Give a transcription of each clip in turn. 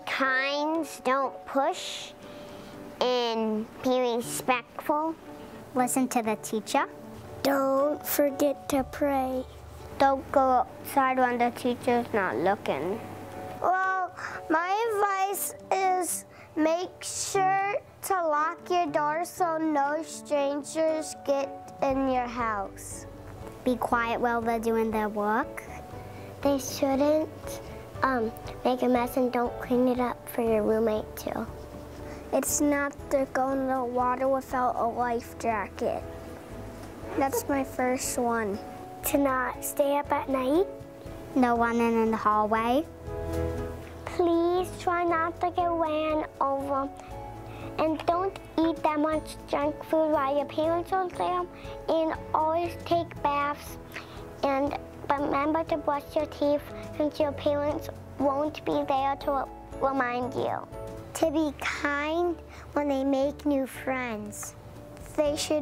kind, don't push, and be respectful. Listen to the teacher. Don't forget to pray. Don't go outside when the teacher's not looking. Well, my advice is make sure to lock your door so no strangers get in your house. Be quiet while they're doing their work. They shouldn't make a mess, and don't clean it up for your roommate too. It's not to go in the water without a life jacket. That's my first one. To not stay up at night. No running in the hallway. Please try not to get ran over. And don't eat that much junk food while your parents are there. And always take baths. And remember to brush your teeth since your parents won't be there to remind you. To be kind when they make new friends. They should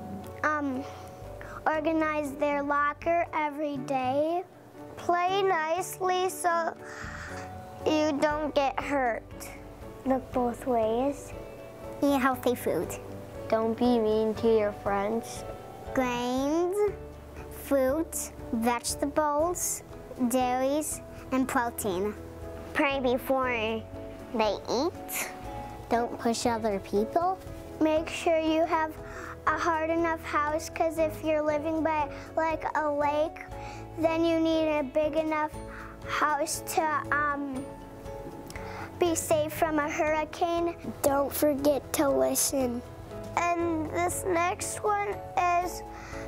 organize their locker every day. Play nicely so you don't get hurt. Look both ways. Eat healthy food. Don't be mean to your friends. Grains, fruits, vegetables, dairies, and protein. Pray before they eat. Don't push other people. Make sure you have a hard enough house, because if you're living by like a lake, then you need a big enough house to be safe from a hurricane. Don't forget to listen. And this next one is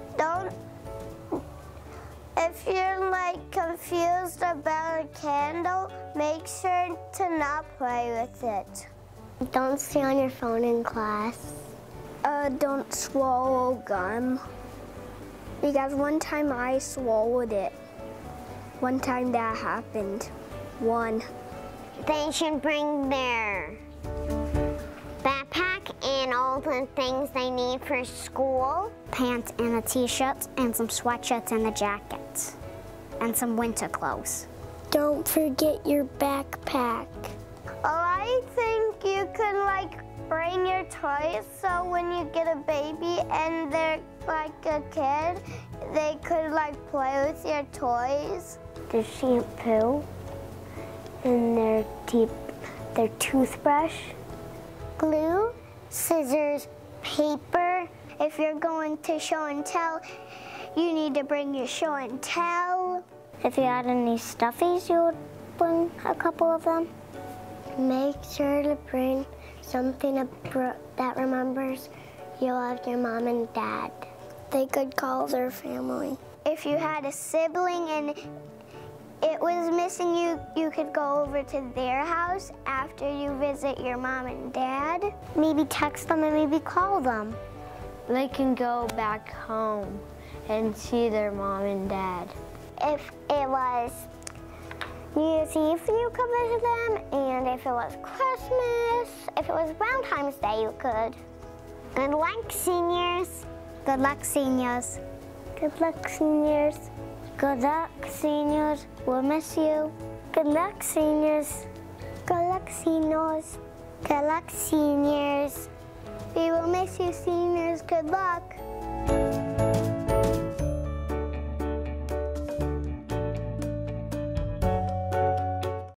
if you're like confused about a candle, make sure to not play with it. Don't stay on your phone in class. Don't swallow gum. Because one time I swallowed it. One time that happened. They should bring their backpack and all the things they need for school. Pants and a t-shirt and some sweatshirts and a jacket. And some winter clothes. Don't forget your backpack. I think you could like bring your toys so when you get a baby and they're like a kid, they could like play with your toys. The shampoo and their toothbrush. Glue, scissors, paper. If you're going to show and tell, you need to bring your show and tell. If you had any stuffies, you would bring a couple of them. Make sure to bring something that remembers you loved your mom and dad. They could call their family. If you had a sibling and it was missing, you could go over to their house after you visit your mom and dad. Maybe text them and maybe call them. They can go back home and see their mom and dad. If it was New Year's Eve, you could visit them, and if it was Christmas, if it was Valentine's Day, you could. Good luck, seniors. Good luck, seniors. Good luck, seniors. Good luck, seniors. We'll miss you. Good luck, seniors. Good luck, seniors. Good luck, seniors. We will miss you, seniors. Good luck.